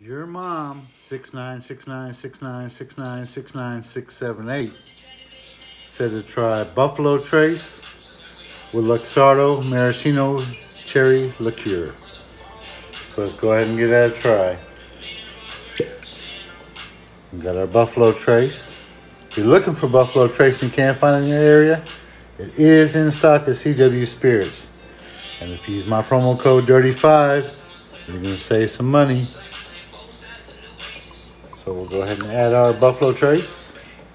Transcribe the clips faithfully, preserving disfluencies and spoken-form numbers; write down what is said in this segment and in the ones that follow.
Your mom, six nine six nine six nine six nine six nine six seven eight, said to try Buffalo Trace with Luxardo Maraschino Cherry Liqueur. So let's go ahead and give that a try. We got our Buffalo Trace. If you're looking for Buffalo Trace and can't find it in your area, it is in stock at C W Spirits. And if you use my promo code dirty five, you're going to save some money. So we'll go ahead and add our Buffalo Trace.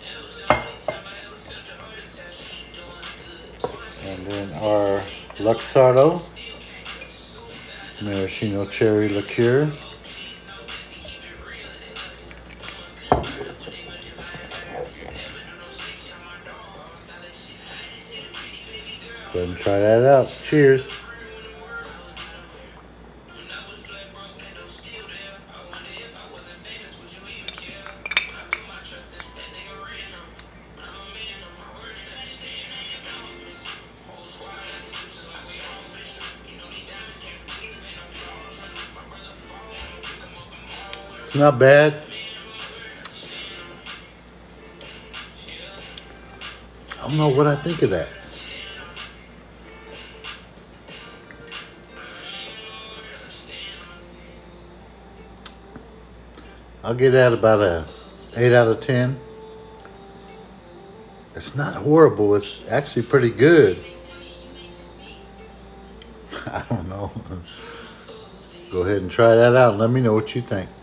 And then our Luxardo Maraschino Cherry Liqueur. Go ahead and try that out. Cheers. It's not bad. I don't know what I think of that. I'll give that about a eight out of ten. It's not horrible. It's actually pretty good. I don't know. Go ahead and try that out and let me know what you think.